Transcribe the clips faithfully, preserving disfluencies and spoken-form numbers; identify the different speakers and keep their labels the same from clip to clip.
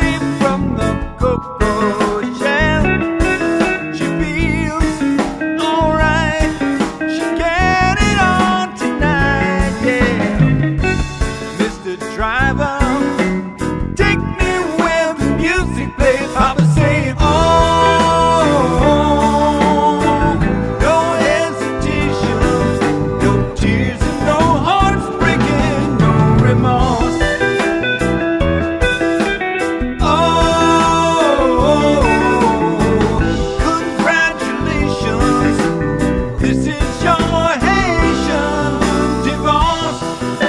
Speaker 1: free from the cocoa shell. She feels alright. She get it on tonight, yeah. Mister Driver, take me where the music plays. Papa say, oh, no hesitation, no tears and no hearts breaking, no remorse. Oh, congratulations, this is your Haitian divorce.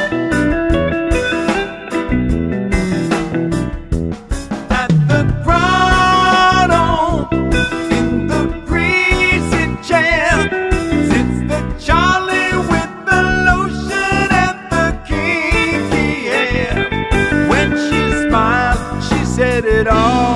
Speaker 1: At the grotto, in the greasy chair, sits the Charlie with the lotion and the kinky hair. When she smiled, she said it all.